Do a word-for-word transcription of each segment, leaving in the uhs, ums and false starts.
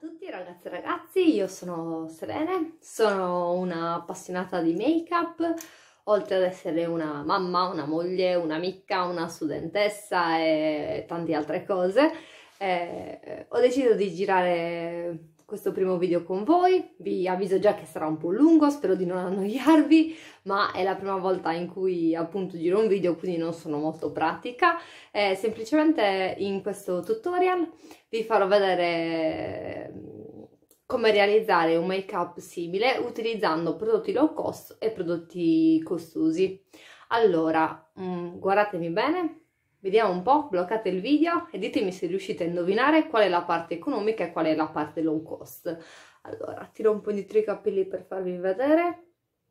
tutti ragazze e ragazzi, io sono Selene, sono una appassionata di make-up, oltre ad essere una mamma, una moglie, un'amica, una studentessa e tante altre cose. Eh, ho deciso di girare questo primo video con voi, vi avviso già che sarà un po' lungo, spero di non annoiarvi, ma è la prima volta in cui appunto giro un video, quindi non sono molto pratica. Eh, semplicemente in questo tutorial vi farò vedere come realizzare un make-up simile utilizzando prodotti low cost e prodotti costosi. Allora, mh, guardatemi bene, vediamo un po', bloccate il video e ditemi se riuscite a indovinare qual è la parte economica e qual è la parte low cost. Allora, tiro un po' indietro i capelli per farvi vedere.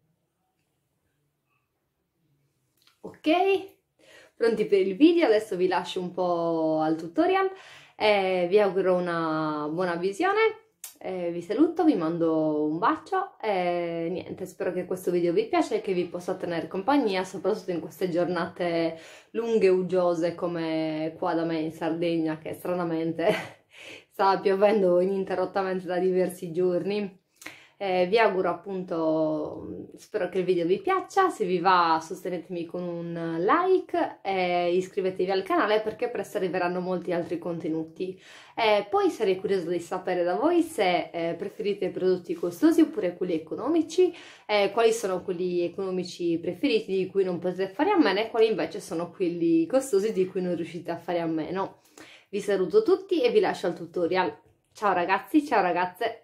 Ok, pronti per il video? Adesso vi lascio un po' al tutorial e vi auguro una buona visione. Eh, vi saluto, vi mando un bacio e niente, spero che questo video vi piaccia e che vi possa tenere compagnia, soprattutto in queste giornate lunghe e uggiose come qua da me in Sardegna, che stranamente sta piovendo ininterrottamente da diversi giorni. Eh, vi auguro appunto, spero che il video vi piaccia, se vi va sostenetemi con un like e iscrivetevi al canale perché presto arriveranno molti altri contenuti. Eh, poi sarei curiosa di sapere da voi se eh, preferite i prodotti costosi oppure quelli economici, eh, quali sono quelli economici preferiti di cui non potete fare a meno e quali invece sono quelli costosi di cui non riuscite a fare a meno. Vi saluto tutti e vi lascio al tutorial. Ciao ragazzi, ciao ragazze!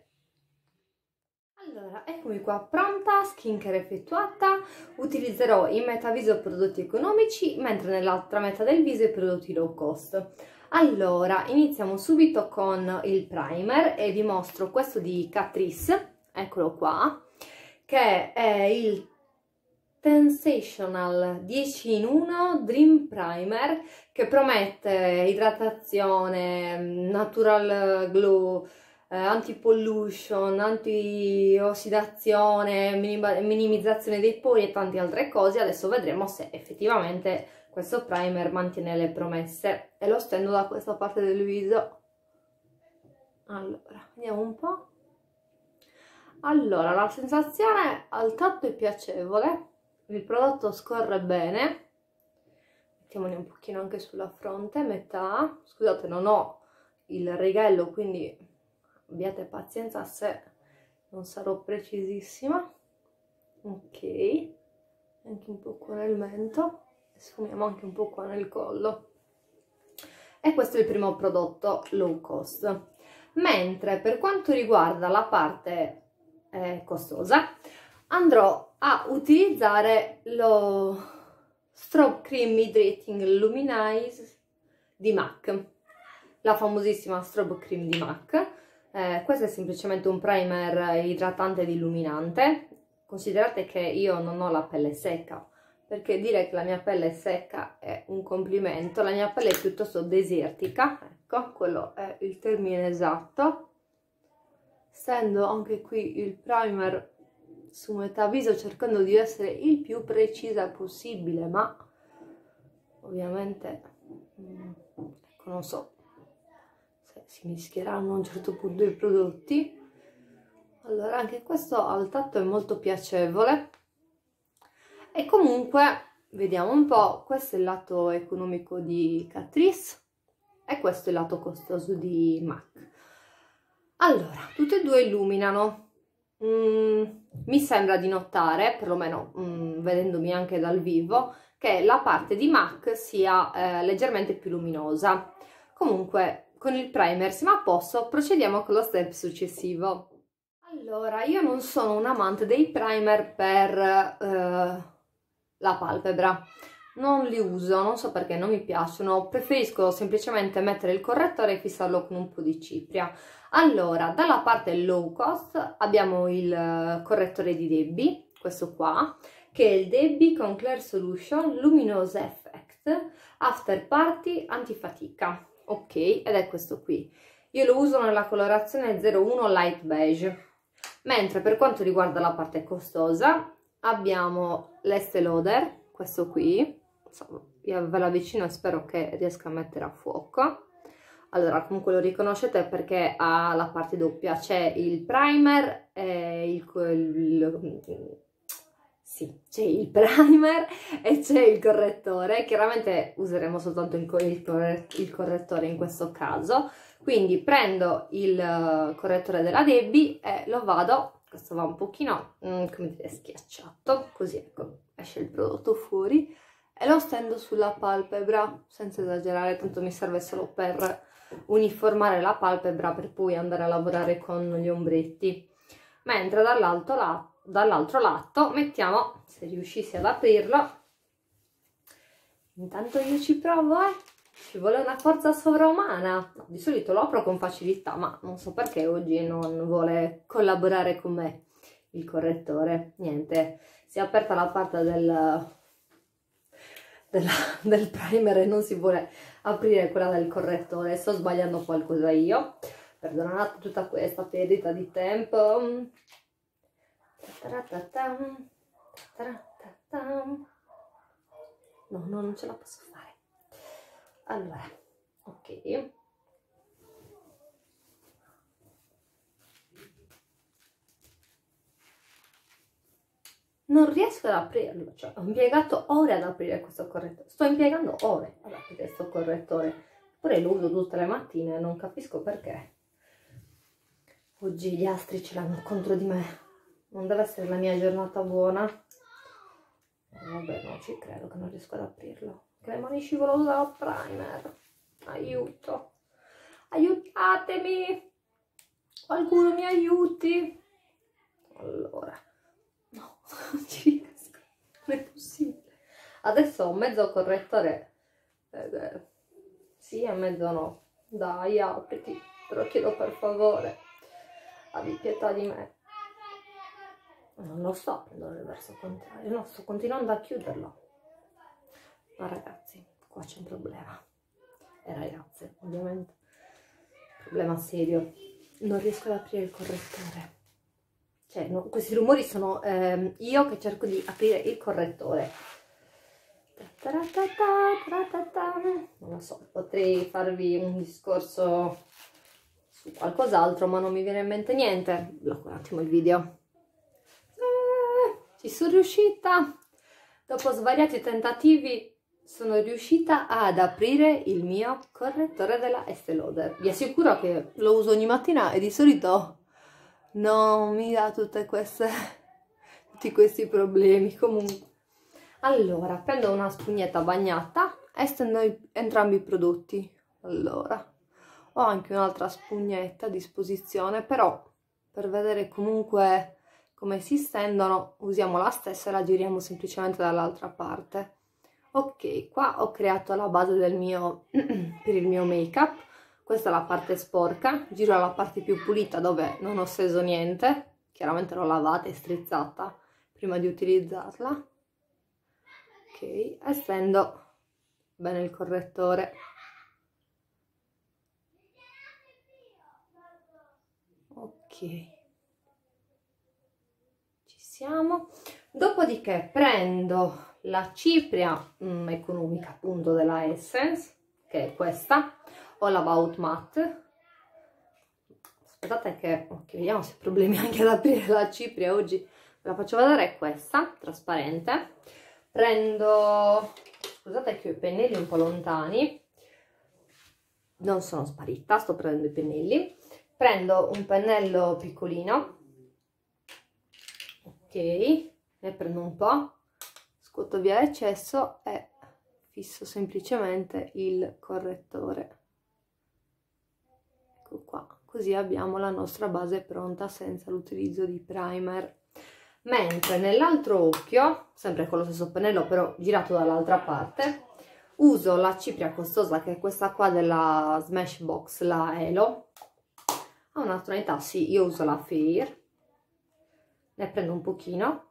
Allora, eccomi qua pronta, skincare effettuata, utilizzerò in metà viso prodotti economici, mentre nell'altra metà del viso i prodotti low cost. Allora, iniziamo subito con il primer e vi mostro questo di Catrice, eccolo qua, che è il Sensational dieci in uno Dream Primer, che promette idratazione, natural glow, Eh, anti-pollution, anti-ossidazione, minimizzazione dei pori e tante altre cose. Adesso vedremo se effettivamente questo primer mantiene le promesse e lo stendo da questa parte del viso. Allora, vediamo un po'. Allora, la sensazione al tatto è piacevole, il prodotto scorre bene, mettiamone un pochino anche sulla fronte, metà, scusate non ho il righello quindi abbiate pazienza se non sarò precisissima. Ok, anche un po' qua nel mento, sfumiamo anche un po' qua nel collo. E questo è il primo prodotto low cost. Mentre per quanto riguarda la parte eh, costosa, andrò a utilizzare lo Strobe Cream Hydrating Luminize di MAC, la famosissima Strobe Cream di MAC. Eh, questo è semplicemente un primer idratante ed illuminante. Considerate che io non ho la pelle secca, perché dire che la mia pelle è secca è un complimento. La mia pelle è piuttosto desertica, ecco, quello è il termine esatto. Stendo anche qui il primer su metà viso cercando di essere il più precisa possibile, ma ovviamente ecco, non so si mischieranno a un certo punto i prodotti. Allora anche questo al tatto è molto piacevole e comunque vediamo un po', questo è il lato economico di Catrice e questo è il lato costoso di MAC. Allora, tutte e due illuminano. Mm, mi sembra di notare, perlomeno mm, vedendomi anche dal vivo, che la parte di MAC sia eh, leggermente più luminosa. Comunque con il primer siamo a posto, procediamo con lo step successivo. Allora, io non sono un amante dei primer per eh, la palpebra, non li uso, non so perché, non mi piacciono, preferisco semplicemente mettere il correttore e fissarlo con un po' di cipria. Allora, dalla parte low cost abbiamo il correttore di Debbie, questo qua, che è il Debbie con Clear Solution Luminous Effect After Party Antifatica. Ok, ed è questo qui. Io lo uso nella colorazione zero uno Light Beige. Mentre per quanto riguarda la parte costosa abbiamo l'Estée Lauder, questo qui. Insomma, io ve la avvicino e spero che riesca a mettere a fuoco. Allora, comunque lo riconoscete perché ha la parte doppia, c'è il primer e il, il sì, c'è il primer e c'è il correttore. Chiaramente useremo soltanto il, il, il correttore in questo caso. Quindi prendo il correttore della Debbie e lo vado, questo va un pochino, mm, come dire, schiacciato, così ecco, esce il prodotto fuori e lo stendo sulla palpebra, senza esagerare, tanto mi serve solo per uniformare la palpebra per poi andare a lavorare con gli ombretti. Mentre dall'altro lato, dall'altro lato mettiamo, se riuscissi ad aprirlo, intanto io ci provo, eh, ci vuole una forza sovraumana. No, di solito lo apro con facilità, ma non so perché oggi non vuole collaborare con me il correttore. Niente, si è aperta la parte del, della, del primer e non si vuole aprire quella del correttore. Sto sbagliando qualcosa io, perdonate tutta questa perdita di tempo. No, no, non ce la posso fare. Allora, ok. Non riesco ad aprirlo, cioè ho impiegato ore ad aprire questo correttore. Sto impiegando ore ad aprire questo correttore. Eppure lo uso tutte le mattine, non capisco perché. Oggi gli astri ce l'hanno contro di me. Non deve essere la mia giornata buona. Vabbè, non ci credo che non riesco ad aprirlo. Che le mani scivolose dal primer. Aiuto. Aiutatemi. Qualcuno mi aiuti. Allora. No, non ci riesco. Non è possibile. Adesso ho mezzo correttore. Eh, sì e mezzo no. Dai, apriti. Te lo chiedo per favore. Abbi pietà di me. Non lo sto aprendo nel verso contrario, no, sto continuando a chiuderlo. Ma ragazzi, qua c'è un problema. E ragazze, ovviamente. Problema serio. Non riesco ad aprire il correttore. Cioè, no, questi rumori sono ehm, io che cerco di aprire il correttore. Non lo so, potrei farvi un discorso su qualcos'altro, ma non mi viene in mente niente. Blocco un attimo il video. Ci sono riuscita, dopo svariati tentativi sono riuscita ad aprire il mio correttore della Estée Lauder. Vi assicuro che lo uso ogni mattina e di solito non mi dà tutte queste, tutti questi problemi. Comunque, allora prendo una spugnetta bagnata e stendo entrambi i prodotti. Allora, ho anche un'altra spugnetta a disposizione, però per vedere comunque come si stendono usiamo la stessa e la giriamo semplicemente dall'altra parte. Ok, qua ho creato la base del mio per il mio make up. Questa è la parte sporca, giro la parte più pulita dove non ho steso niente, chiaramente l'ho lavata e strizzata prima di utilizzarla. Ok, e stendo bene il correttore. Ok. Siamo. Dopodiché prendo la cipria mh, economica appunto della Essence, che è questa, o la About Matte. Aspettate che, ok, vediamo se ho problemi anche ad aprire la cipria oggi. Ve la faccio vedere, è questa, trasparente. Prendo, scusate che ho i pennelli un po' lontani, non sono sparita, sto prendendo i pennelli. Prendo un pennello piccolino. Ok, ne prendo un po', scuoto via l'eccesso e fisso semplicemente il correttore. Ecco qua, così abbiamo la nostra base pronta senza l'utilizzo di primer. Mentre nell'altro occhio, sempre con lo stesso pennello però girato dall'altra parte, uso la cipria costosa che è questa qua della Smashbox, la Elo. Ha una tonalità, sì, io uso la Fair. Ne prendo un pochino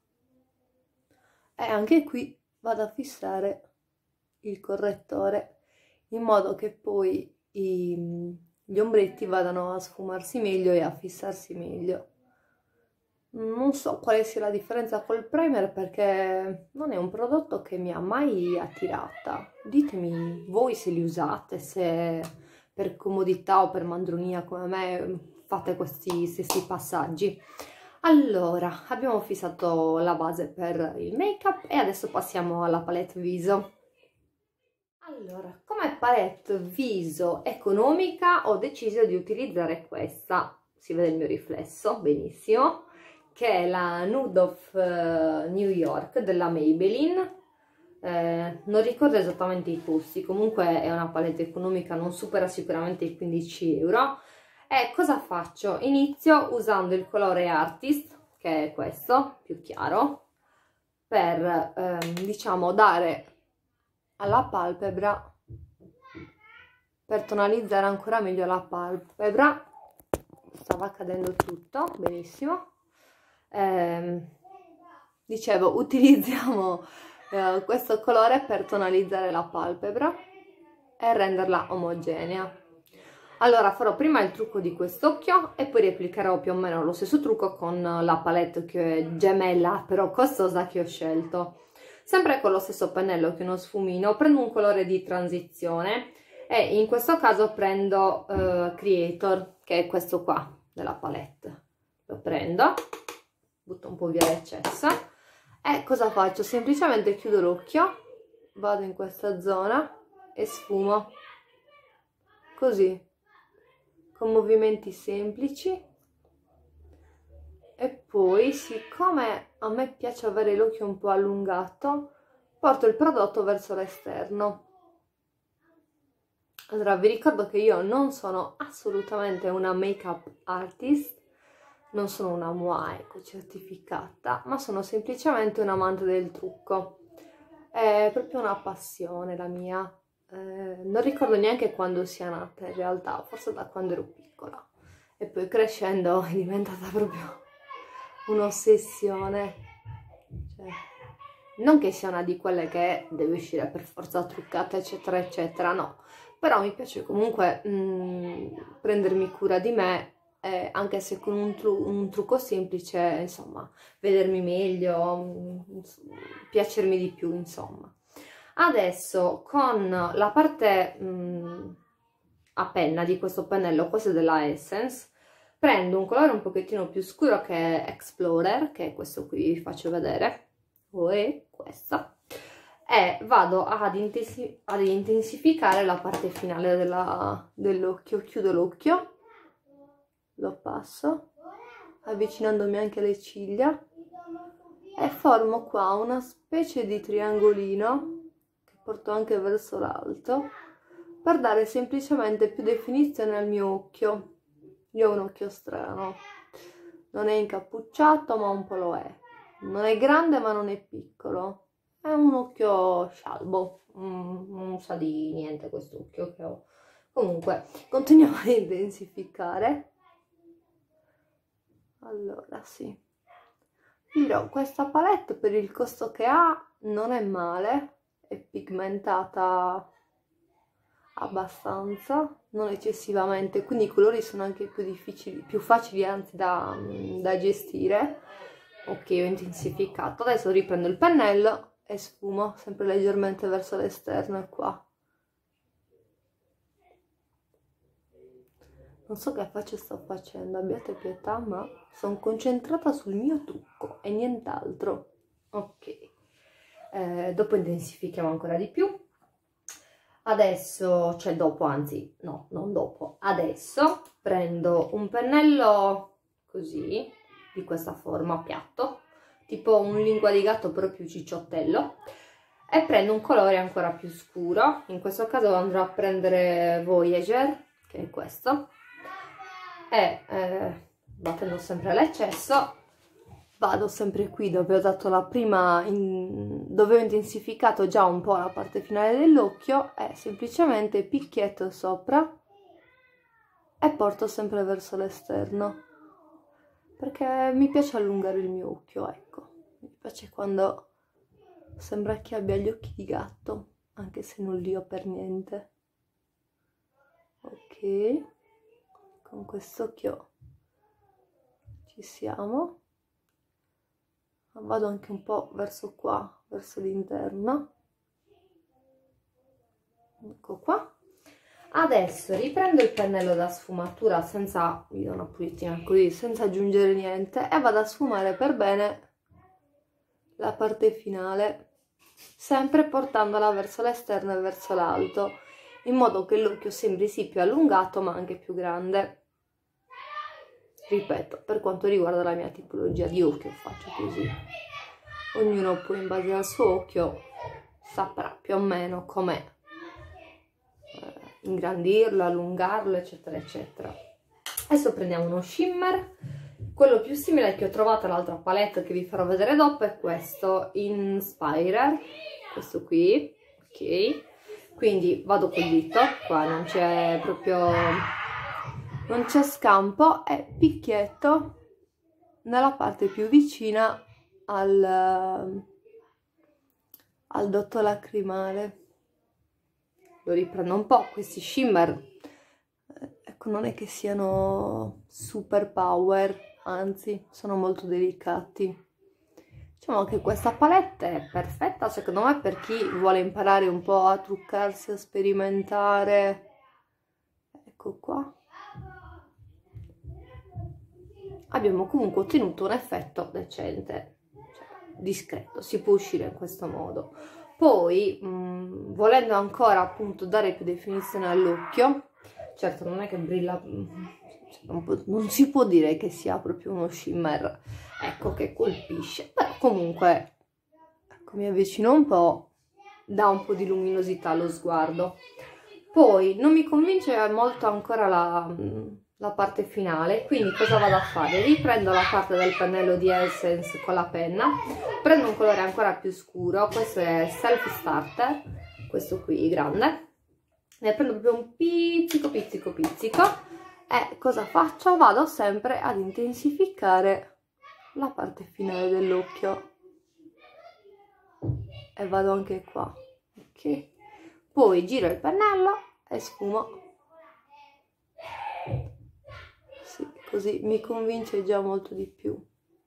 e anche qui vado a fissare il correttore in modo che poi i, gli ombretti vadano a sfumarsi meglio e a fissarsi meglio. Non so quale sia la differenza col primer perché non è un prodotto che mi ha mai attirata. Ditemi voi se li usate, se per comodità o per mandronia come me fate questi stessi passaggi. Allora, abbiamo fissato la base per il make up e adesso passiamo alla palette viso. Allora, come palette viso economica ho deciso di utilizzare questa, si vede il mio riflesso, benissimo, che è la Nude of uh, New York della Maybelline. Eh, non ricordo esattamente i costi, comunque è una palette economica, non supera sicuramente i quindici euro. E cosa faccio? Inizio usando il colore Artist, che è questo, più chiaro, per ehm, diciamo dare alla palpebra, per tonalizzare ancora meglio la palpebra. Stava cadendo tutto, benissimo. Eh, dicevo, utilizziamo eh, questo colore per tonalizzare la palpebra e renderla omogenea. Allora farò prima il trucco di quest'occhio e poi replicherò più o meno lo stesso trucco con la palette che è gemella però costosa che ho scelto. Sempre con lo stesso pennello che è uno sfumino, prendo un colore di transizione e in questo caso prendo uh, Creator, che è questo qua della palette. Lo prendo, butto un po' via l'eccesso e cosa faccio? Semplicemente chiudo l'occhio, vado in questa zona e sfumo, così, con movimenti semplici. E poi, siccome a me piace avere l'occhio un po' allungato, porto il prodotto verso l'esterno. Allora, vi ricordo che io non sono assolutamente una make-up artist, non sono una M U A, ecco, certificata, ma sono semplicemente un amante del trucco. È proprio una passione la mia. Eh, non ricordo neanche quando sia nata in realtà, forse da quando ero piccola. E poi crescendo è diventata proprio un'ossessione. Cioè, non che sia una di quelle che deve uscire per forza truccata, eccetera, eccetera, no. Però mi piace comunque mh, prendermi cura di me, eh, anche se con un, tru un trucco semplice, insomma, vedermi meglio, mh, piacermi di più, insomma. Adesso con la parte mh, a penna di questo pennello, questo è della Essence, prendo un colore un pochettino più scuro che è Explorer, che è questo qui, vi faccio vedere, o è questo, e vado ad, intensi ad intensificare la parte finale dell'occhio. Chiudo l'occhio, lo passo, avvicinandomi anche alle ciglia, e formo qua una specie di triangolino, che porto anche verso l'alto, per dare semplicemente più definizione al mio occhio. Io ho un occhio strano, non è incappucciato ma un po' lo è, non è grande ma non è piccolo, è un occhio scialbo, mm, non sa di niente questo occhio che ho. Comunque continuiamo a intensificare. Allora sì, dirò, questa palette per il costo che ha non è male, è pigmentata abbastanza, non eccessivamente, quindi i colori sono anche più difficili, più facili anzi da, da gestire. Ok, ho intensificato, adesso riprendo il pennello e sfumo sempre leggermente verso l'esterno e qua. Non so che faccia sto facendo, abbiate pietà, ma sono concentrata sul mio trucco e nient'altro. Ok, eh, dopo intensifichiamo ancora di più. Adesso, cioè dopo, anzi, no, non dopo, adesso prendo un pennello così, di questa forma, piatto, tipo un lingua di gatto però più cicciottello, e prendo un colore ancora più scuro, in questo caso andrò a prendere Voyager, che è questo, e eh, battendo sempre l'eccesso, vado sempre qui dove ho dato la prima, in, dove ho intensificato già un po' la parte finale dell'occhio, e semplicemente picchietto sopra e porto sempre verso l'esterno, perché mi piace allungare il mio occhio, ecco, mi piace quando sembra che abbia gli occhi di gatto, anche se non li ho per niente. Ok, con quest'occhio ci siamo. Vado anche un po' verso qua, verso l'interno. Ecco qua. Adesso riprendo il pennello da sfumatura senza, vi do una pulitina così, senza aggiungere niente, e vado a sfumare per bene la parte finale, sempre portandola verso l'esterno e verso l'alto, in modo che l'occhio sembri sì più allungato ma anche più grande. Ripeto, per quanto riguarda la mia tipologia di occhio faccio così. Ognuno poi in base al suo occhio saprà più o meno com'è, eh, ingrandirlo, allungarlo, eccetera eccetera. Adesso prendiamo uno shimmer, quello più simile che ho trovato all'altra palette che vi farò vedere dopo è questo Inspirer, questo qui, ok? Quindi vado col dito, qua non c'è proprio, non c'è scampo, e picchietto nella parte più vicina al, al dotto lacrimale. Lo riprendo un po', questi shimmer, ecco, non è che siano super power, anzi sono molto delicati. Diciamo che questa palette è perfetta secondo me per chi vuole imparare un po' a truccarsi, a sperimentare. Ecco qua. Abbiamo comunque ottenuto un effetto decente, cioè discreto, si può uscire in questo modo. Poi, mh, volendo ancora appunto dare più definizione all'occhio, certo non è che brilla, non, può, non si può dire che sia proprio uno shimmer, ecco, che colpisce, però comunque, ecco, mi avvicino un po', dà un po' di luminosità allo sguardo. Poi non mi convince molto ancora la... la parte finale, quindi cosa vado a fare? Riprendo la parte del pennello di Essence con la penna, prendo un colore ancora più scuro, questo è Self Starter, questo qui grande, ne prendo proprio un pizzico pizzico pizzico, e cosa faccio? Vado sempre ad intensificare la parte finale dell'occhio e vado anche qua, ok? Poi giro il pennello e sfumo. Così mi convince già molto di più.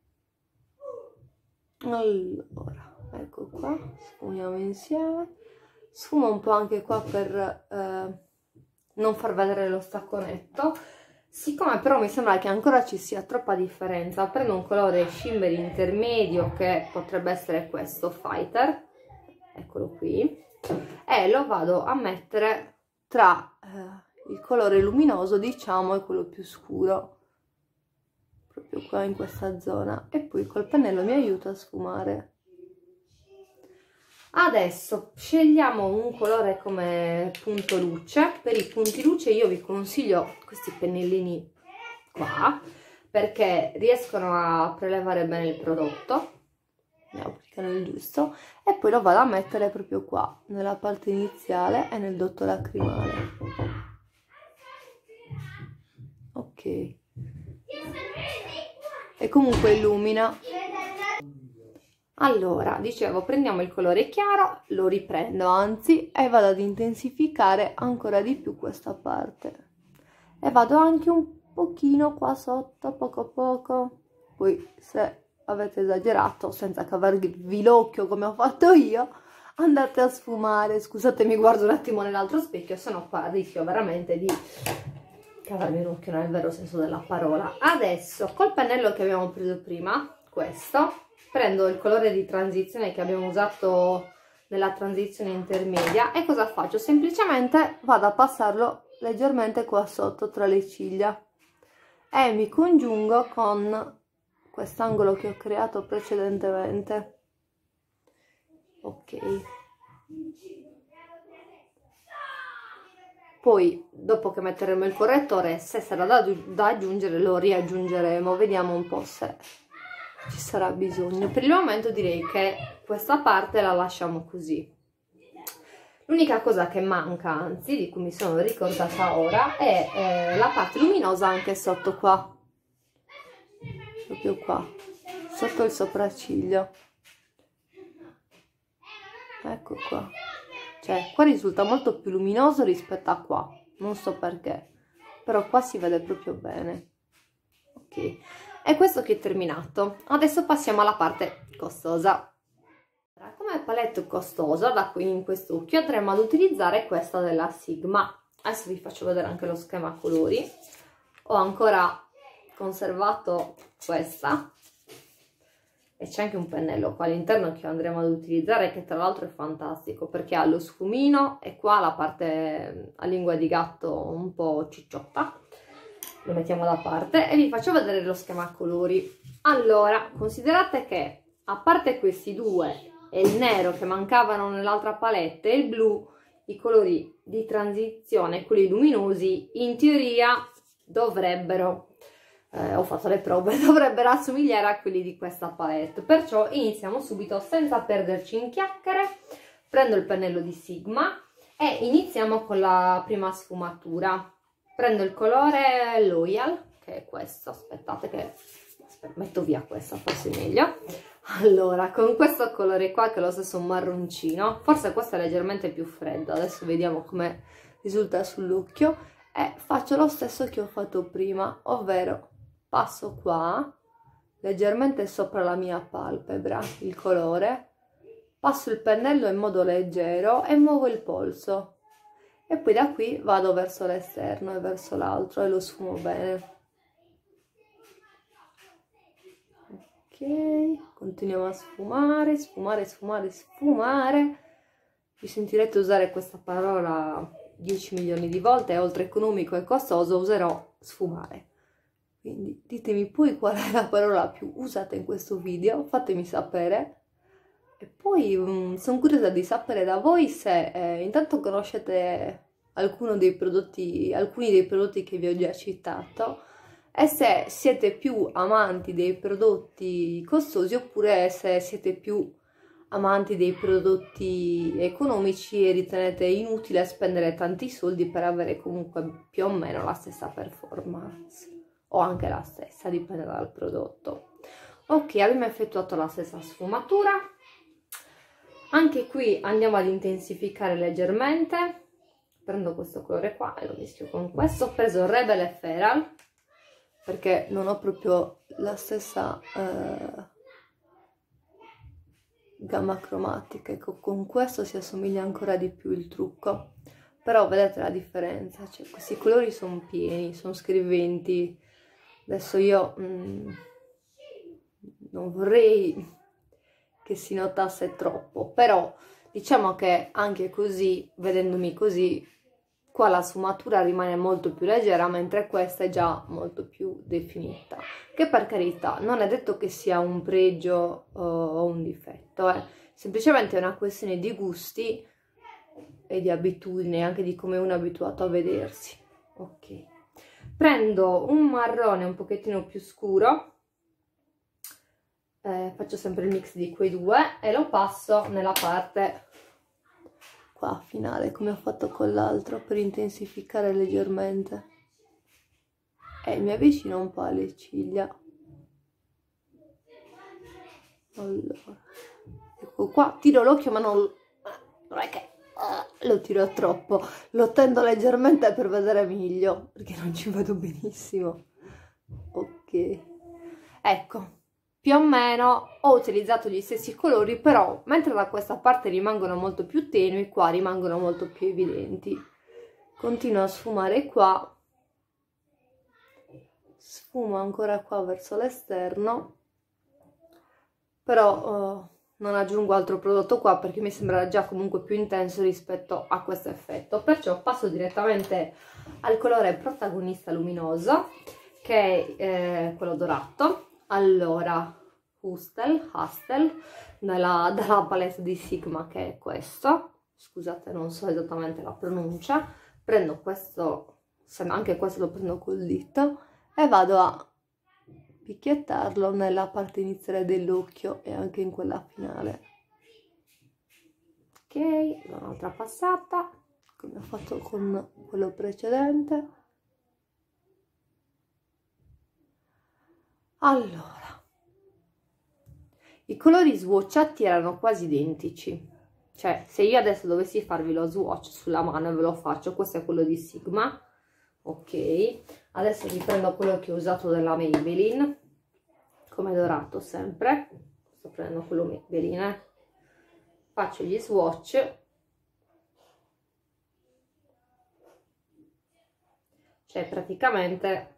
Allora, ecco qua, sfumiamo insieme. Sfumo un po' anche qua per eh, non far vedere lo stacconetto. Siccome però mi sembra che ancora ci sia troppa differenza, prendo un colore shimmer intermedio che potrebbe essere questo Fighter, eccolo qui, e lo vado a mettere tra eh, il colore luminoso, diciamo, e quello più scuro, proprio qua in questa zona, e poi col pennello mi aiuta a sfumare. Adesso scegliamo un colore come punto luce. Per i punti luce io vi consiglio questi pennellini qua, perché riescono a prelevare bene il prodotto, ne applicano il giusto, e poi lo vado a mettere proprio qua, nella parte iniziale e nel dotto lacrimale. Ok. E comunque illumina. Allora, dicevo, prendiamo il colore chiaro, lo riprendo anzi, e vado ad intensificare ancora di più questa parte. E vado anche un pochino qua sotto, poco poco. Poi se avete esagerato, senza cavarvi l'occhio come ho fatto io, andate a sfumare. Scusatemi, guardo un attimo nell'altro specchio, sennò qua rischio veramente di cavarmi l'occhio nel vero senso della parola. Adesso, col pennello che abbiamo preso prima, questo, prendo il colore di transizione che abbiamo usato nella transizione intermedia, e cosa faccio? Semplicemente vado a passarlo leggermente qua sotto tra le ciglia e mi congiungo con quest'angolo che ho creato precedentemente. Ok. Poi dopo che metteremo il correttore, se sarà da, da aggiungere, lo riaggiungeremo, vediamo un po' se ci sarà bisogno. Per il momento direi che questa parte la lasciamo così. L'unica cosa che manca, anzi, di cui mi sono ricordata ora, è eh, la parte luminosa anche sotto qua, proprio qua, sotto il sopracciglio. Ecco qua. Cioè, qua risulta molto più luminoso rispetto a qua, non so perché, però qua si vede proprio bene. Ok. E questo che è terminato. Adesso passiamo alla parte costosa. Come palette costosa, da qui in quest'occhio andremo ad utilizzare questa della Sigma. Adesso vi faccio vedere anche lo schema a colori. Ho ancora conservato questa e c'è anche un pennello qua all'interno che andremo ad utilizzare, che tra l'altro è fantastico perché ha lo sfumino e qua la parte a lingua di gatto un po' cicciotta. Lo mettiamo da parte e vi faccio vedere lo schema a colori. Allora, considerate che a parte questi due e il nero che mancavano nell'altra palette e il blu, i colori di transizione, quelli luminosi, in teoria dovrebbero, eh, ho fatto le prove, dovrebbero assomigliare a quelli di questa palette. Perciò iniziamo subito senza perderci in chiacchiere. Prendo il pennello di Sigma e iniziamo con la prima sfumatura. Prendo il colore Loyal, che è questo, aspettate che aspetta, metto via questa, forse è meglio. Allora, con questo colore qua, che è lo stesso marroncino, forse questo è leggermente più freddo, adesso vediamo come risulta sull'occhio, e faccio lo stesso che ho fatto prima, ovvero passo qua, leggermente sopra la mia palpebra, il colore, passo il pennello in modo leggero e muovo il polso. E poi da qui vado verso l'esterno e verso l'altro e lo sfumo bene. Ok, continuiamo a sfumare, sfumare, sfumare, sfumare. Vi sentirete usare questa parola dieci milioni di volte, è oltre economico e costoso, userò sfumare. Quindi ditemi poi qual è la parola più usata in questo video, fatemi sapere. E poi um, sono curiosa di sapere da voi se eh, intanto conoscete alcuno dei prodotti, alcuni dei prodotti che vi ho già citato e se siete più amanti dei prodotti costosi oppure se siete più amanti dei prodotti economici e ritenete inutile spendere tanti soldi per avere comunque più o meno la stessa performance o anche la stessa, dipende dal prodotto. Ok, abbiamo effettuato la stessa sfumatura. Anche qui andiamo ad intensificare leggermente. Prendo questo colore qua e lo mischio con questo. Ho preso Rebel e Feral perché non ho proprio la stessa eh, gamma cromatica. Ecco, con questo si assomiglia ancora di più il trucco. Però vedete la differenza, cioè questi colori sono pieni, sono scriventi. Adesso io mh, non vorrei che si notasse troppo, però diciamo che anche così, vedendomi così, qua la sfumatura rimane molto più leggera, mentre questa è già molto più definita, che per carità non è detto che sia un pregio uh, o un difetto, è semplicemente una questione di gusti e di abitudini, anche di come uno è abituato a vedersi. Ok, prendo un marrone un pochettino più scuro. Eh, faccio sempre il mix di quei due e lo passo nella parte qua finale come ho fatto con l'altro per intensificare leggermente e mi avvicino un po' alle ciglia. Allora, ecco qua, tiro l'occhio ma non, non è che uh, lo tiro troppo, lo tendo leggermente per vedere meglio perché non ci vedo benissimo. Ok, ecco, più o meno ho utilizzato gli stessi colori, però mentre da questa parte rimangono molto più tenui, qua rimangono molto più evidenti. Continuo a sfumare qua, sfumo ancora qua verso l'esterno, però uh, non aggiungo altro prodotto qua perché mi sembra già comunque più intenso rispetto a questo effetto, perciò passo direttamente al colore protagonista luminoso, che è eh, quello dorato. Allora, Hustel, Hustel, dalla, dalla palette di Sigma, che è questo, scusate non so esattamente la pronuncia, prendo questo, anche questo lo prendo col dito, e vado a picchiettarlo nella parte iniziale dell'occhio e anche in quella finale. Ok, un'altra passata, come ho fatto con quello precedente. Allora, i colori swatchati erano quasi identici, cioè se io adesso dovessi farvi lo swatch sulla mano ve lo faccio. Questo è quello di Sigma, ok, adesso vi prendo quello che ho usato della Maybelline, come dorato sempre, sto prendendo quello Maybelline, faccio gli swatch cioè praticamente,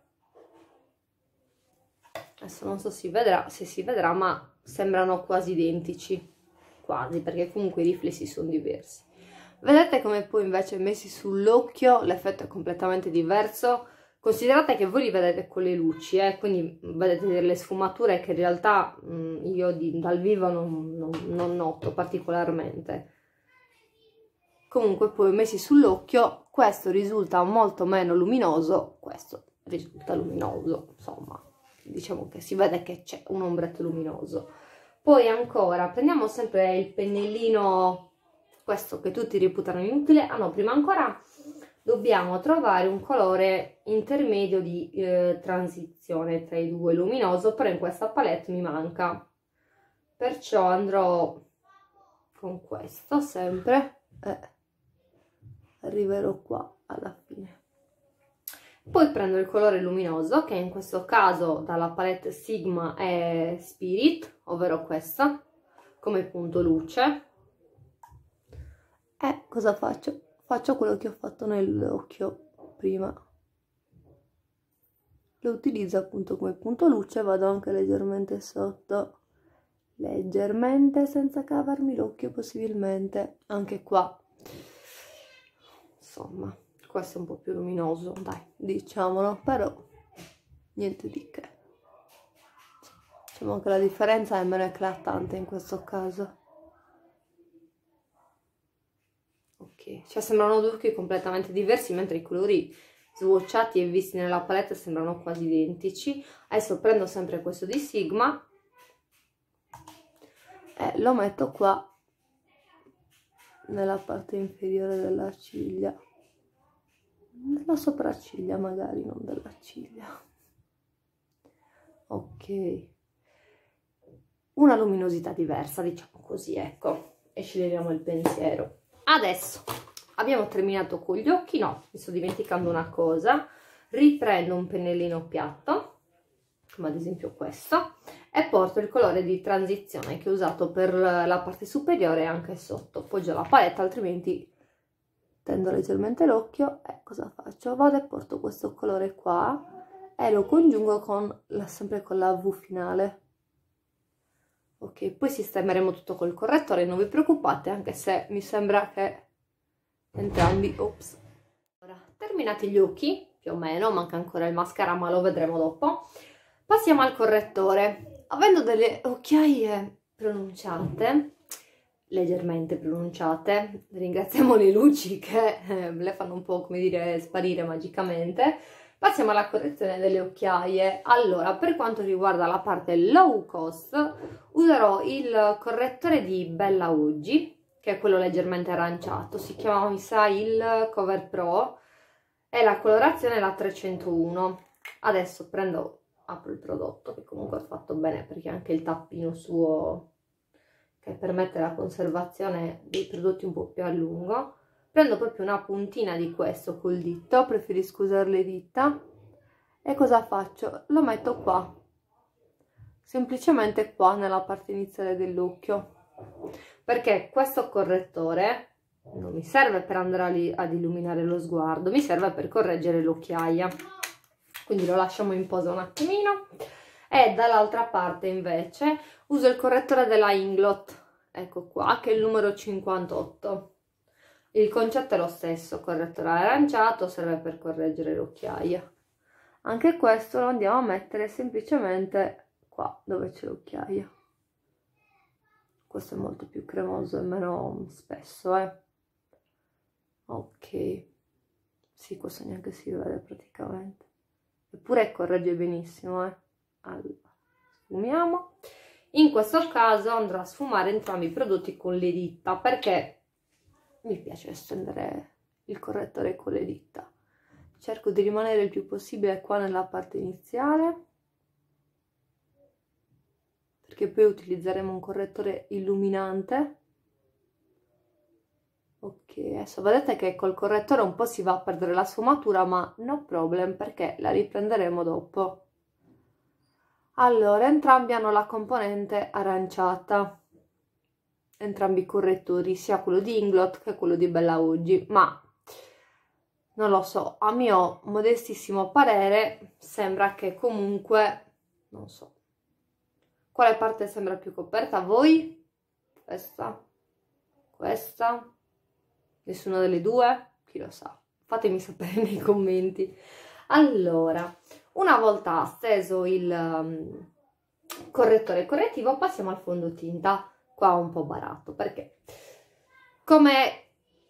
adesso non so si vedrà, se si vedrà, ma sembrano quasi identici, quasi, perché comunque i riflessi sono diversi. Vedete come poi invece messi sull'occhio l'effetto è completamente diverso. Considerate che voi li vedete con le luci, eh? Quindi vedete delle sfumature che in realtà mh, io di, dal vivo non, non, non noto particolarmente. Comunque poi messi sull'occhio questo risulta molto meno luminoso, questo risulta luminoso, insomma, diciamo che si vede che c'è un ombretto luminoso. Poi ancora prendiamo sempre il pennellino, questo che tutti reputano inutile. Ah no, prima ancora dobbiamo trovare un colore intermedio di eh, transizione tra i due, luminoso, però in questa palette mi manca, perciò andrò con questo sempre, eh, arriverò qua alla fine. Poi prendo il colore luminoso, che in questo caso dalla palette Sigma è Spirit, ovvero questa, come punto luce. E cosa faccio? Faccio quello che ho fatto nell'occhio prima. Lo utilizzo appunto come punto luce, vado anche leggermente sotto, leggermente, senza cavarmi l'occhio possibilmente, anche qua. Insomma, questo è un po' più luminoso, dai, diciamolo, però niente di che. Diciamo che la differenza è meno eclatante in questo caso. Ok, cioè sembrano due occhi completamente diversi, mentre i colori swatchati e visti nella palette sembrano quasi identici. Adesso prendo sempre questo di Sigma e lo metto qua nella parte inferiore della ciglia, della sopracciglia magari, non della ciglia. Ok, una luminosità diversa, diciamo così, ecco, e scegliamo il pensiero. Adesso abbiamo terminato con gli occhi. No, mi sto dimenticando una cosa. Riprendo un pennellino piatto, come ad esempio questo, e porto il colore di transizione che ho usato per la parte superiore e anche sotto. Appoggio la palette, altrimenti tendo leggermente l'occhio. E cosa faccio? Vado e porto questo colore qua e lo congiungo con la, sempre con la V finale. Ok, poi sistemeremo tutto col correttore, non vi preoccupate, anche se mi sembra che entrambi... Ops. Ora, terminati gli occhi, più o meno, manca ancora il mascara, ma lo vedremo dopo. Passiamo al correttore. Avendo delle occhiaie pronunciate, leggermente pronunciate, ringraziamo le luci che eh, le fanno un po', come dire, sparire magicamente. Passiamo alla correzione delle occhiaie. Allora, per quanto riguarda la parte low cost, userò il correttore di Bella Oggi, che è quello leggermente aranciato, si chiama, mi sa, il Cover Pro, e la colorazione è la trecentouno. Adesso prendo, apro il prodotto, che comunque è fatto bene, perché anche il tappino suo, che permette la conservazione dei prodotti un po' più a lungo. Prendo proprio una puntina di questo col dito, preferisco usare le dita, e cosa faccio? Lo metto qua, semplicemente qua nella parte iniziale dell'occhio, perché questo correttore non mi serve per andare ad illuminare lo sguardo, mi serve per correggere l'occhiaia, quindi lo lasciamo in posa un attimino. E dall'altra parte invece uso il correttore della Inglot, ecco qua, che è il numero cinquantotto. Il concetto è lo stesso, correttore aranciato, serve per correggere l'occhiaia. Anche questo lo andiamo a mettere semplicemente qua dove c'è l'occhiaia. Questo è molto più cremoso e meno spesso, eh. Ok, sì, questo neanche si vede praticamente, eppure corregge benissimo, eh. Allora, sfumiamo. In questo caso andrò a sfumare entrambi i prodotti con le dita, perché mi piace stendere il correttore con le dita. Cerco di rimanere il più possibile qua nella parte iniziale, perché poi utilizzeremo un correttore illuminante. Ok, adesso vedete che col correttore un po' si va a perdere la sfumatura, ma no problem, perché la riprenderemo dopo. Allora, entrambi hanno la componente aranciata, entrambi i correttori, sia quello di Inglot che quello di Bella Oggi, ma non lo so, a mio modestissimo parere sembra che comunque, non so, quale parte sembra più coperta a voi? Questa? Questa? Nessuna delle due? Chi lo sa? Fatemi sapere nei commenti. Allora, una volta steso il um, correttore correttivo, passiamo al fondotinta. Qua un po' barato, perché come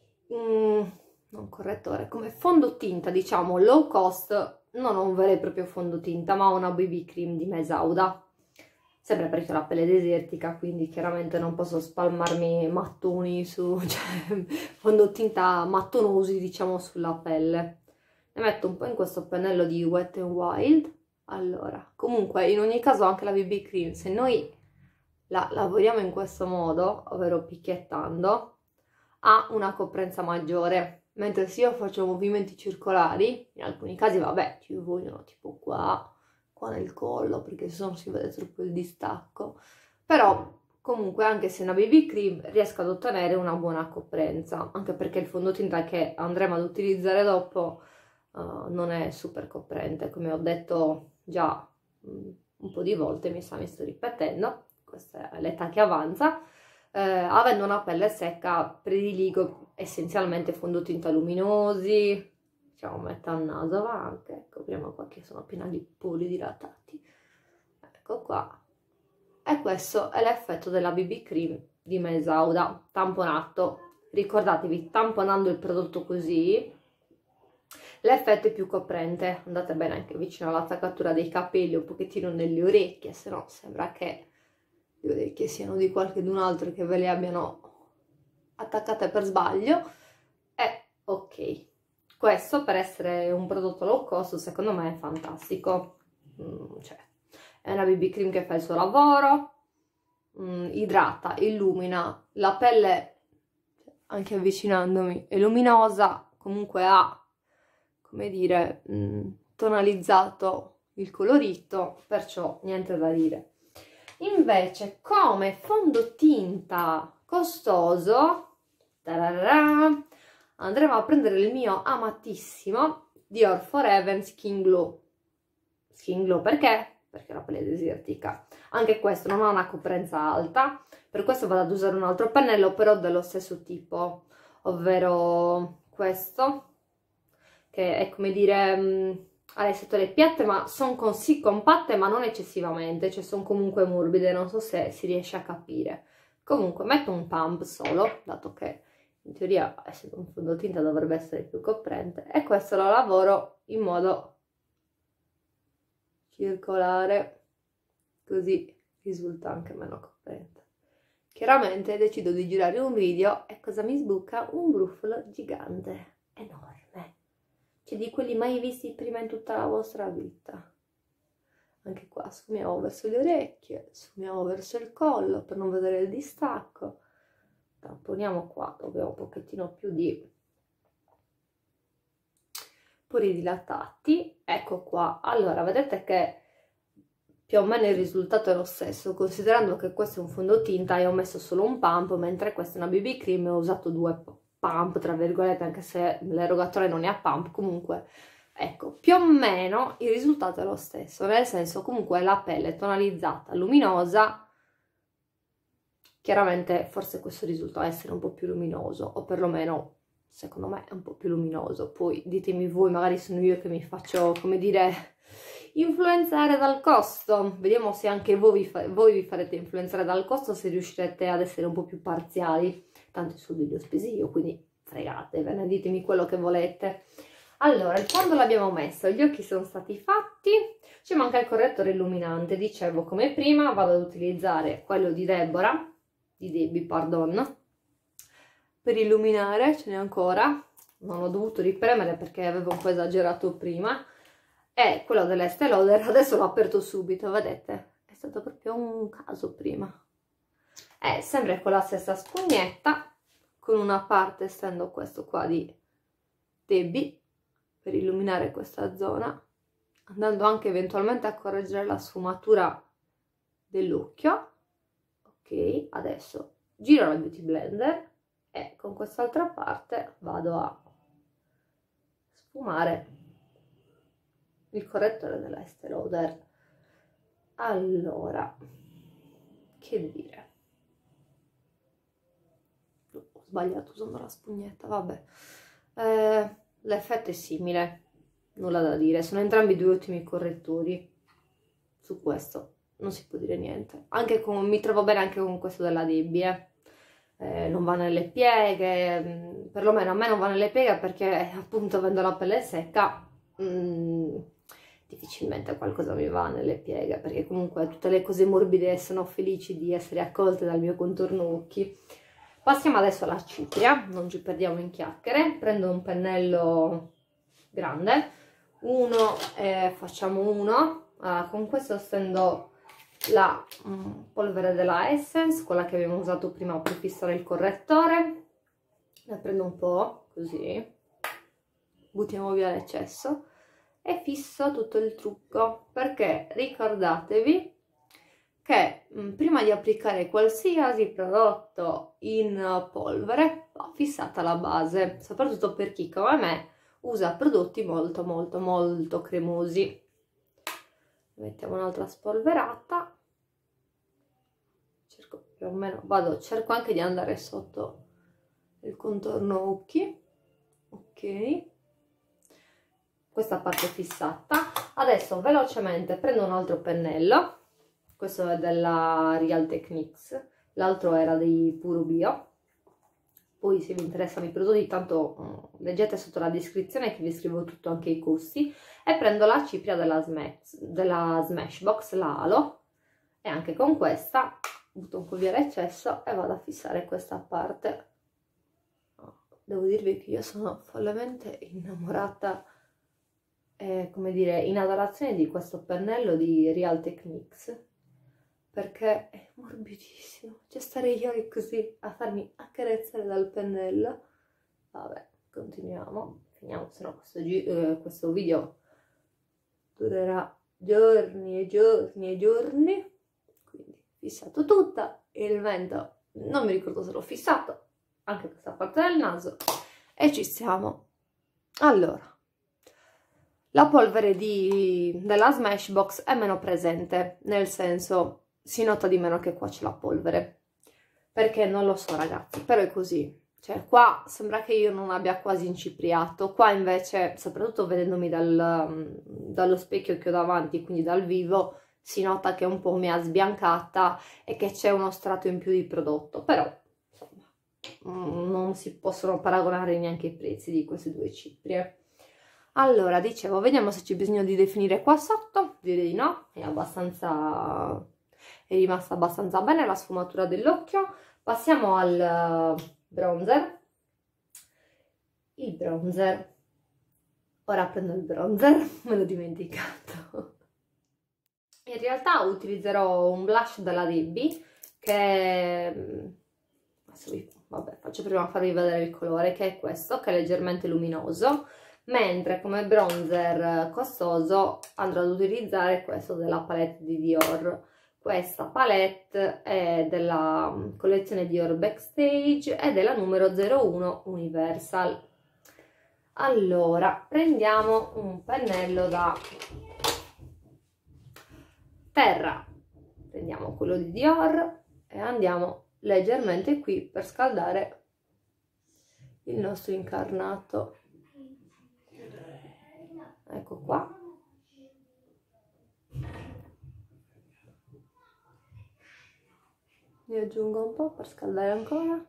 mm, non correttore, come fondotinta, diciamo low cost, non ho un vero e proprio fondotinta, ma ho una B B cream di Mesauda. Sempre perché ho la pelle desertica, quindi chiaramente non posso spalmarmi mattoni su, cioè fondotinta mattonosi, diciamo, sulla pelle. Ne metto un po' in questo pennello di Wet n Wild. Allora, comunque, in ogni caso anche la B B cream, se noi la lavoriamo in questo modo, ovvero picchiettando, ha una coprenza maggiore, mentre se io faccio movimenti circolari, in alcuni casi, vabbè, ci vogliono tipo qua, qua nel collo, perché se no si vede troppo il distacco, però comunque anche se è una B B cream riesco ad ottenere una buona coprenza, anche perché il fondotinta che andremo ad utilizzare dopo uh, non è super coprente, come ho detto già um, un po' di volte, mi sa mi sto ripetendo, questa è l'età che avanza. Eh, avendo una pelle secca prediligo essenzialmente fondotinta luminosi, diciamo metà al naso va anche, ecco, prima qua che sono piena di poli dilatati, ecco qua, e questo è l'effetto della B B cream di Mesauda tamponato. Ricordatevi, tamponando il prodotto così l'effetto è più coprente, andate bene anche vicino all'attaccatura dei capelli, un pochettino nelle orecchie, se no sembra che le orecchie siano di qualcun altro che ve le abbiano attaccate per sbaglio. E ok, questo per essere un prodotto low cost secondo me è fantastico, mm, cioè è una B B cream che fa il suo lavoro, mm, idrata, illumina, la pelle anche avvicinandomi è luminosa, comunque ha, come dire, mm, tonalizzato il colorito, perciò niente da dire. Invece come fondotinta costoso, tararà, andremo a prendere il mio amatissimo Dior Forever Skin Glow. Skin Glow perché? Perché la pelle è desertica. Anche questo non ha una coprenza alta, per questo vado ad usare un altro pennello, però dello stesso tipo, ovvero questo, che è come dire... Mh, ha le setole piatte, ma sono così compatte, ma non eccessivamente, cioè sono comunque morbide, non so se si riesce a capire. Comunque metto un pump solo, dato che in teoria essendo un fondotinta dovrebbe essere più coprente, e questo lo lavoro in modo circolare, così risulta anche meno coprente. Chiaramente decido di girare un video e cosa mi sbuca? Un brufolo gigante, enorme. Cioè di quelli mai visti prima in tutta la vostra vita. Anche qua sfumiamo verso le orecchie, sfumiamo verso il collo per non vedere il distacco, tamponiamo qua dove ho un pochettino più di pori dilatati, ecco qua. Allora vedete che più o meno il risultato è lo stesso, considerando che questo è un fondotinta e ho messo solo un pump, mentre questa è una B B cream e ho usato due pump, tra virgolette, anche se l'erogatore non ne ha pump, comunque, ecco, più o meno il risultato è lo stesso, nel senso comunque la pelle è tonalizzata, luminosa, chiaramente forse questo risulta essere un po' più luminoso, o perlomeno secondo me è un po' più luminoso, poi ditemi voi, magari sono io che mi faccio, come dire, influenzare dal costo, vediamo se anche voi vi, fa voi vi farete influenzare dal costo, se riuscirete ad essere un po' più parziali. Tanto i soldi li ho spesi io, quindi fregatevene, ditemi quello che volete. Allora, il fondo l'abbiamo messo, gli occhi sono stati fatti, ci manca il correttore illuminante. Dicevo, come prima vado ad utilizzare quello di Deborah, di Debbie, pardon, per illuminare, ce n'è ancora, non ho dovuto ripremere perché avevo un po' esagerato prima, e quello dell'Estée Lauder, adesso l'ho aperto subito, vedete, è stato proprio un caso prima. È sempre con la stessa spugnetta, con una parte essendo questo qua di Debbie per illuminare questa zona, andando anche eventualmente a correggere la sfumatura dell'occhio. Ok, adesso giro la Beauty Blender e con quest'altra parte vado a sfumare il correttore della Estée Lauder. Allora, che dire, ho sbagliato usando la spugnetta, vabbè, eh, l'effetto è simile, nulla da dire, sono entrambi due ottimi correttori, su questo non si può dire niente. Anche con, mi trovo bene anche con questo della Debbie, eh. Eh, non va nelle pieghe, perlomeno a me non va nelle pieghe perché appunto avendo la pelle secca mh, difficilmente qualcosa mi va nelle pieghe, perché comunque tutte le cose morbide sono felici di essere accolte dal mio contorno occhi. Passiamo adesso alla cipria, non ci perdiamo in chiacchiere, prendo un pennello grande, uno e facciamo uno, uh, con questo stendo la um, polvere della Essence, quella che abbiamo usato prima per fissare il correttore, ne prendo un po' così, buttiamo via l'eccesso e fisso tutto il trucco, perché ricordatevi che mh, prima di applicare qualsiasi prodotto in polvere va fissata la base, soprattutto per chi come me usa prodotti molto molto molto cremosi. Mettiamo un'altra spolverata, cerco più o meno, vado, cerco anche di andare sotto il contorno occhi, ok, questa parte fissata. Adesso velocemente prendo un altro pennello, questo è della Real Techniques, l'altro era di Puro Bio. Poi se vi interessano i prodotti, tanto um, leggete sotto la descrizione che vi scrivo tutto, anche i costi. E prendo la cipria della, Smash, della Smashbox, la Halo, e anche con questa butto un po' via l'eccesso e vado a fissare questa parte. Devo dirvi che io sono follemente innamorata, eh, come dire, in adorazione di questo pennello di Real Techniques, perché è morbidissimo, cioè starei io così a farmi accarezzare dal pennello. Vabbè, continuiamo, finiamo, se no questo, eh, questo video durerà giorni e giorni e giorni. Quindi fissato tutta, il vento non mi ricordo se l'ho fissato, anche questa parte del naso, e ci siamo. Allora, la polvere di, della Smashbox è meno presente, nel senso si nota di meno che qua c'è la polvere, perché non lo so ragazzi, però è così, cioè qua sembra che io non abbia quasi incipriato, qua invece, soprattutto vedendomi dal, dallo specchio che ho davanti, quindi dal vivo, si nota che un po' mi ha sbiancata e che c'è uno strato in più di prodotto, però insomma non si possono paragonare neanche i prezzi di queste due ciprie. Allora, dicevo, vediamo se c'è bisogno di definire qua sotto, direi di no, è abbastanza... è rimasta abbastanza bene la sfumatura dell'occhio. Passiamo al bronzer. Il bronzer, ora prendo il bronzer, me l'ho dimenticato. In realtà utilizzerò un blush della Debbie che, adesso vi, vabbè, faccio prima farvi vedere il colore, che è questo, che è leggermente luminoso, mentre come bronzer costoso andrò ad utilizzare questo della palette di Dior. Questa palette è della collezione Dior Backstage ed è la numero zero uno Universal. Allora, prendiamo un pennello da terra, prendiamo quello di Dior e andiamo leggermente qui per scaldare il nostro incarnato. Ecco qua. Ne aggiungo un po' per scaldare ancora,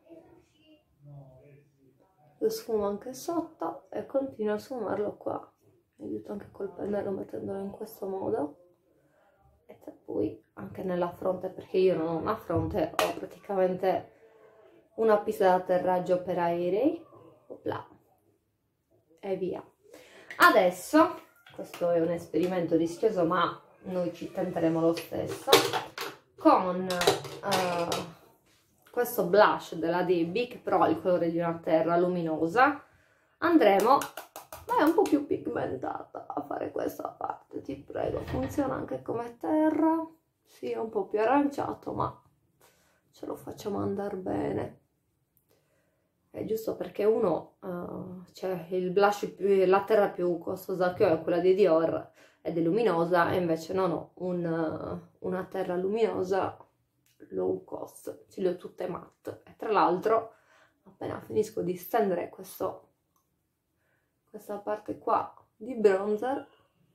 lo sfumo anche sotto e continuo a sfumarlo qua, mi aiuto anche col pennello mettendolo in questo modo, e poi anche nella fronte, perché io non ho una fronte, ho praticamente una pista d'atterraggio per aerei, opla, e via. Adesso, questo è un esperimento rischioso ma noi ci tenteremo lo stesso, con uh, questo blush della Debbie, che però ha il colore di una terra luminosa, andremo, ma è un po' più pigmentata, a fare questa parte, ti prego. Funziona anche come terra, sì, è un po' più aranciato, ma ce lo facciamo andare bene. è giusto perché uno, uh, cioè il blush, più, la terra più costosa che ho è quella di Dior ed è luminosa, e invece non ho un, uh, una terra luminosa low cost, ce le ho tutte matte. E tra l'altro appena finisco di stendere questo, questa parte qua di bronzer,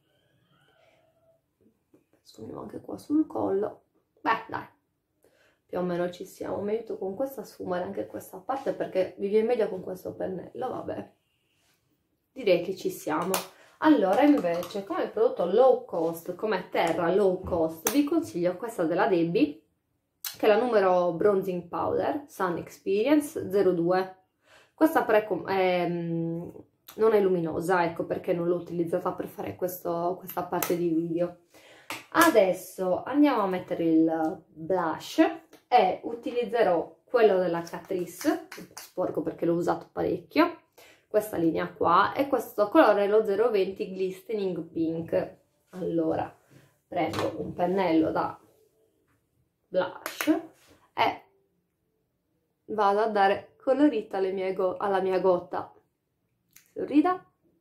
sfumiamo anche qua sul collo. Beh, dai, più o meno ci siamo. Mi aiuto con questa a sfumare anche questa parte perché vi viene meglio con questo pennello. Vabbè, direi che ci siamo. Allora, invece, come prodotto low cost, come terra low cost, vi consiglio questa della Debbie, che è la numero Bronzing Powder Sun Experience zero due. Questa pre è, non è luminosa, ecco perché non l'ho utilizzata per fare questo, questa parte di video. Adesso andiamo a mettere il blush e utilizzerò quello della Catrice, un po' sporco perché l'ho usato parecchio, questa linea qua, e questo colore è lo zero venti Glistening Pink. Allora, prendo un pennello da blush e vado a dare colorita alle mie alla mia gota. Sorrida.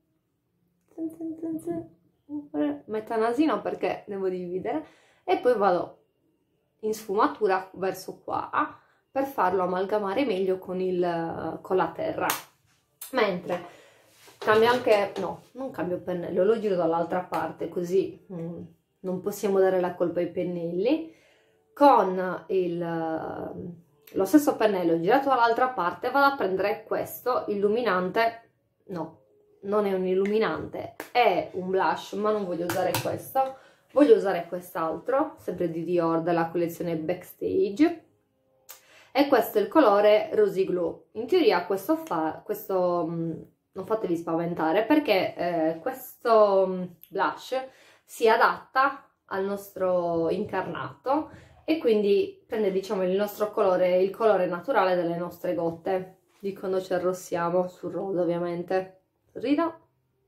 Metà nasino perché devo dividere, e poi vado in sfumatura verso qua per farlo amalgamare meglio con, il, con la terra. Mentre cambio anche, no, non cambio pennello, lo giro dall'altra parte così mm, non possiamo dare la colpa ai pennelli. Con il, lo stesso pennello girato dall'altra parte vado a prendere questo illuminante, no, non è un illuminante, è un blush, ma non voglio usare questo, voglio usare quest'altro, sempre di Dior, della collezione Backstage, e questo è il colore Rosy Glow. In teoria questo fa, questo, mh, non fatevi spaventare, perché eh, questo mh, blush si adatta al nostro incarnato e quindi prende, diciamo, il nostro colore, il colore naturale delle nostre gote, di quando ci arrossiamo sul rosa, ovviamente. Sorrido.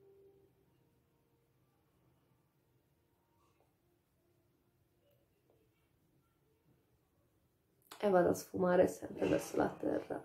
E vado a sfumare sempre verso la terra.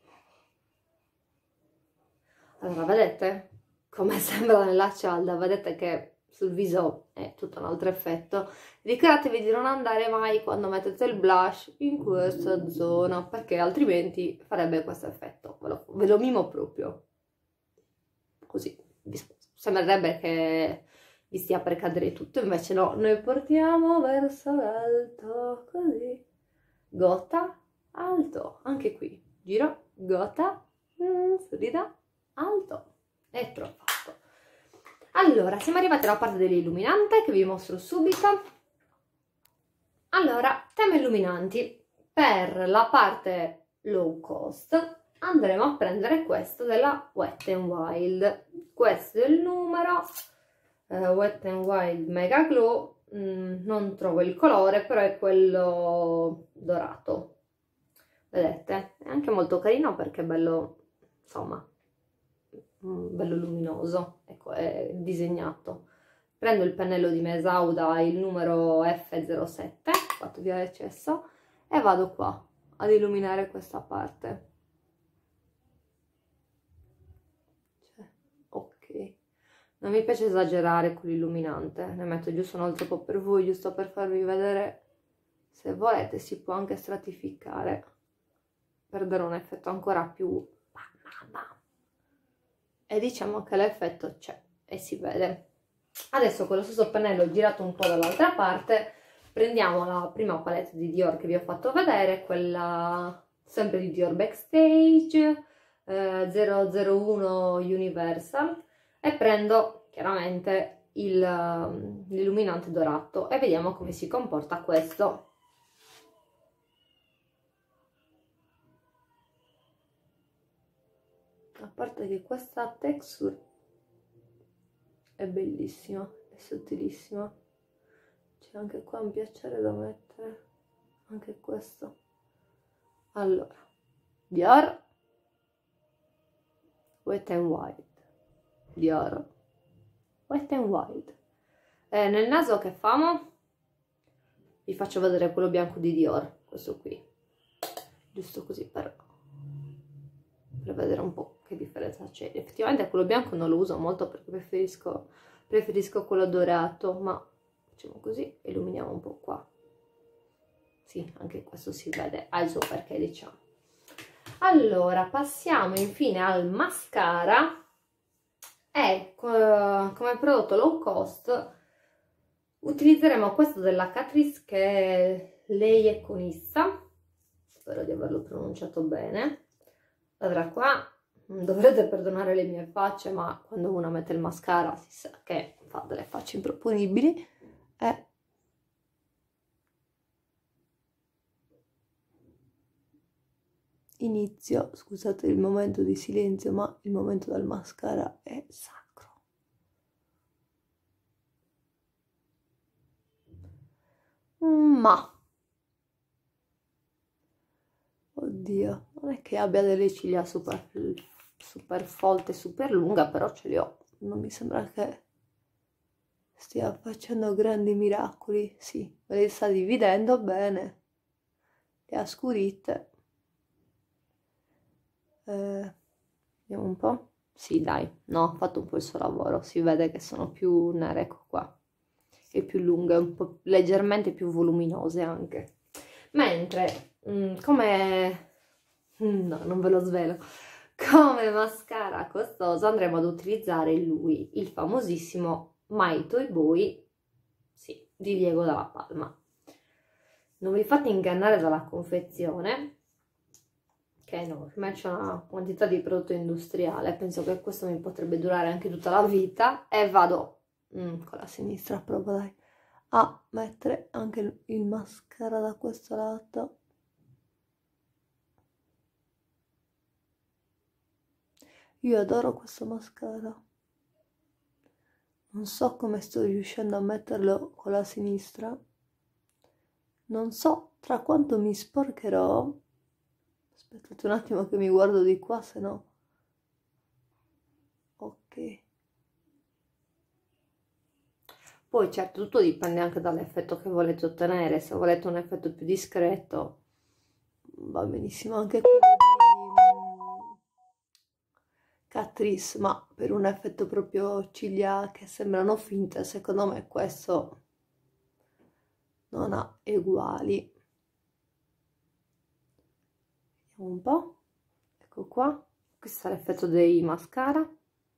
Allora, vedete come sembra nella cialda? Vedete che sul viso è tutto un altro effetto. Ricordatevi di non andare mai, quando mettete il blush, in questa zona, perché altrimenti farebbe questo effetto. Ve lo, ve lo mimo proprio. Così. Sembrerebbe che vi stia per cadere tutto, invece no, noi portiamo verso l'alto, così. Gota, alto, anche qui. Giro, gota, mm, sorrida, alto. E troppo fatto. Allora, siamo arrivati alla parte dell'illuminante che vi mostro subito. Allora, tema illuminanti. Per la parte low cost andremo a prendere questo della Wet n Wild. Questo è il numero eh, Wet n Wild Mega Glow. Mm, non trovo il colore, però è quello dorato. Vedete? È anche molto carino perché è bello, insomma, bello luminoso, ecco, è disegnato. Prendo il pennello di Mesauda, il numero F zero sette, fatto via l'eccesso, e vado qua ad illuminare questa parte. Cioè, ok, non mi piace esagerare con l'illuminante, ne metto giusto un altro po' per voi, giusto per farvi vedere. Se volete si può anche stratificare per dare un effetto ancora più e diciamo che l'effetto c'è e si vede. Adesso con lo stesso pennello girato un po' dall'altra parte prendiamo la prima palette di Dior che vi ho fatto vedere, quella sempre di Dior Backstage eh, zero zero uno Universal, e prendo chiaramente l'illuminante dorato e vediamo come si comporta questo. A parte che questa texture è bellissima, è sottilissima. C'è anche qua un piacere da mettere, anche questo. Allora, Dior Wet n Wild, Dior Wet n Wild. E nel naso che famo? Vi faccio vedere quello bianco di Dior, questo qui, giusto così per per vedere un po' che differenza c'è. Effettivamente quello bianco non lo uso molto perché preferisco, preferisco quello dorato, ma facciamo così, illuminiamo un po' qua. Sì, anche questo si vede, ha il suo perché, diciamo. Allora, passiamo infine al mascara e come prodotto low cost utilizzeremo questo della Catrice, che lei è conissa, spero di averlo pronunciato bene. Allora, qua dovrete perdonare le mie facce, ma quando una mette il mascara si sa che fa delle facce improponibili. E inizio, scusate il momento di silenzio, ma il momento del mascara è sacro. Ma oddio, non è che abbia delle ciglia super, super folte, super lunga, però ce le ho. Non mi sembra che stia facendo grandi miracoli. Sì, me le sta dividendo bene. Le ha scurite. Eh, vediamo un po'. Sì, dai, no, ho fatto un po' il suo lavoro. Si vede che sono più nere, ecco qua. E più lunghe, un po' leggermente più voluminose anche. Mentre, mh, come... no, non ve lo svelo. Come mascara costoso andremo ad utilizzare lui, il famosissimo My Toy Boy, sì, di Diego Dalla Palma. Non vi fate ingannare dalla confezione, che è enorme, c'è una quantità di prodotto industriale, penso che questo mi potrebbe durare anche tutta la vita, e vado mm, con la sinistra proprio, dai, a mettere anche il, il mascara da questo lato. Io adoro questo mascara, non so come sto riuscendo a metterlo con la sinistra, non so tra quanto mi sporcherò. Aspettate un attimo che mi guardo di qua, se no... ok. Poi certo tutto dipende anche dall'effetto che volete ottenere, se volete un effetto più discreto va benissimo anche quello di Catrice, ma per un effetto proprio ciglia che sembrano finte, secondo me questo non ha uguali. Vediamo un po', ecco qua, questo è l'effetto dei mascara.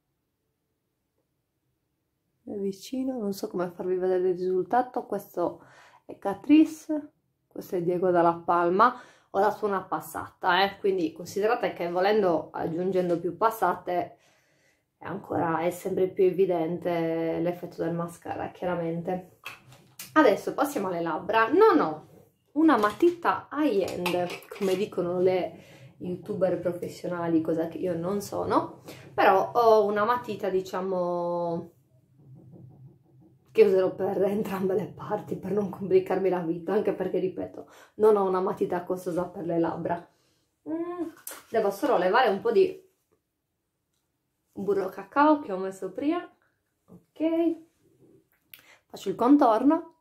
Vicino, non so come farvi vedere il risultato. Questo è Catrice, questo è Diego Dalla Palma. Ho dato una passata, eh? Quindi considerate che volendo, aggiungendo più passate, è ancora è sempre più evidente l'effetto del mascara, chiaramente. Adesso passiamo alle labbra. Non ho una matita high-end, come dicono le youtuber professionali, cosa che io non sono, però ho una matita, diciamo, che userò per entrambe le parti, per non complicarmi la vita, anche perché, ripeto, non ho una matita costosa per le labbra. Mm, devo solo levare un po' di burro cacao che ho messo prima. Ok, faccio il contorno.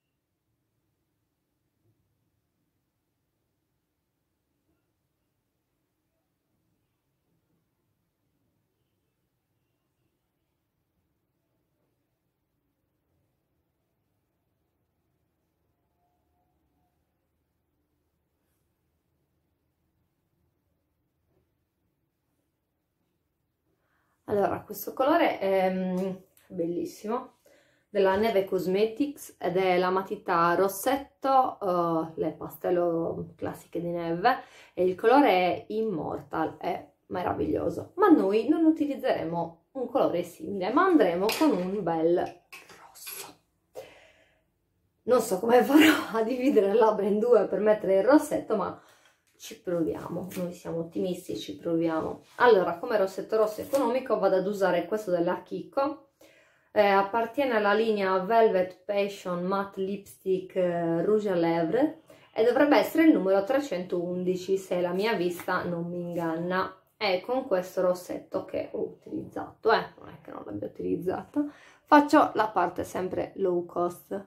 Allora, questo colore è mm, bellissimo, della Neve Cosmetics, ed è la matita rossetto, uh, le pastello classiche di Neve, e il colore è Immortal, è meraviglioso. Ma noi non utilizzeremo un colore simile, ma andremo con un bel rosso. Non so come farò a dividere le labbra in due per mettere il rossetto, ma ci proviamo, noi siamo ottimisti, ci proviamo. Allora, come rossetto rosso economico vado ad usare questo della Kiko, eh, appartiene alla linea Velvet Passion Matte Lipstick eh, Rouge à Lèvres, e dovrebbe essere il numero trecentoundici, se la mia vista non mi inganna. E con questo rossetto che ho utilizzato, eh, non è che non l'abbia utilizzato, faccio la parte sempre low cost.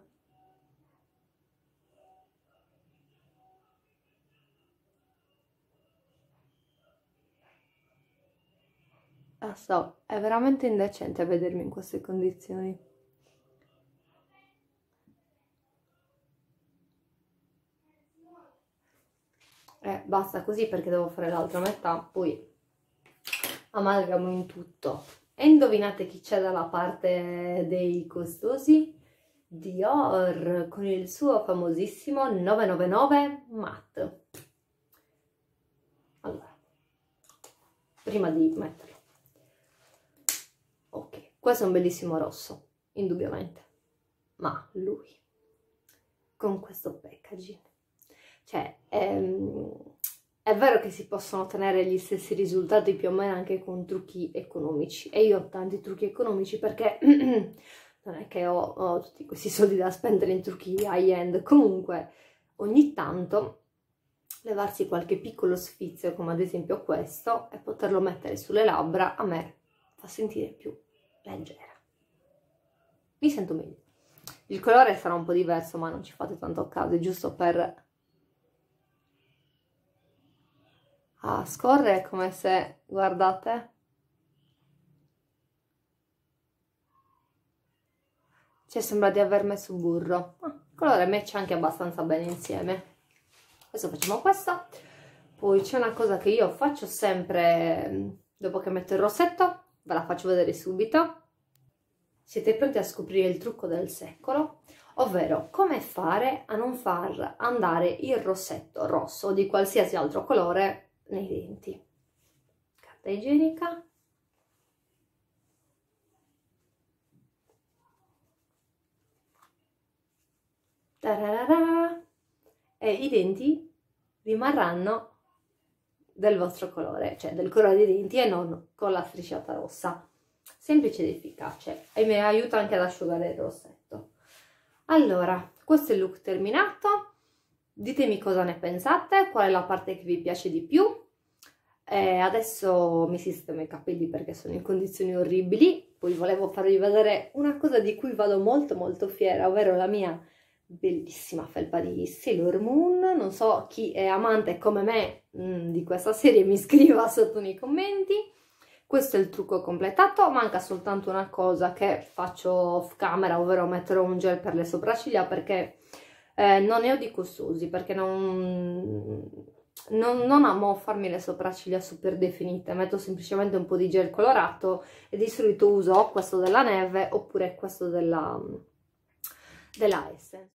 Lo so, è veramente indecente vedermi in queste condizioni. Eh, basta così perché devo fare l'altra metà, poi amalgamo in tutto. E indovinate chi c'è dalla parte dei costosi? Dior con il suo famosissimo novecentonovantanove matte. Allora, prima di metterlo, ok, questo è un bellissimo rosso, indubbiamente, ma lui con questo packaging, cioè ehm, è vero che si possono ottenere gli stessi risultati più o meno anche con trucchi economici, e io ho tanti trucchi economici perché non è che ho, ho tutti questi soldi da spendere in trucchi high-end. Comunque ogni tanto levarsi qualche piccolo sfizio, come ad esempio questo, e poterlo mettere sulle labbra, a me fa sentire più leggera. Mi sento meglio. Il colore sarà un po' diverso, ma non ci fate tanto caso, è giusto per... Ah, scorre come se, guardate, cioè sembra di aver messo burro. Ah, il colore matcha anche abbastanza bene insieme. Adesso facciamo questo. Poi c'è una cosa che io faccio sempre dopo che metto il rossetto, ve la faccio vedere subito. Siete pronti a scoprire il trucco del secolo? Ovvero come fare a non far andare il rossetto rosso o di qualsiasi altro colore nei denti. Carta igienica. Tararara. E i denti rimarranno del vostro colore, cioè del colore dei denti e non con la strisciata rossa. Semplice ed efficace e mi aiuta anche ad asciugare il rossetto. Allora, questo è il look terminato. Ditemi cosa ne pensate, qual è la parte che vi piace di più. E adesso mi sistemo i capelli perché sono in condizioni orribili. Poi volevo farvi vedere una cosa di cui vado molto molto fiera, ovvero la mia bellissima felpa di Sailor Moon. Non so chi è amante come me mh, di questa serie, mi scriva sotto nei commenti. Questo è il trucco completato, manca soltanto una cosa che faccio off camera, ovvero metterò un gel per le sopracciglia perché eh, non ne ho di costosi, perché non, non, non amo farmi le sopracciglia super definite, metto semplicemente un po' di gel colorato e di solito uso o questo della Neve oppure questo della, della Essence.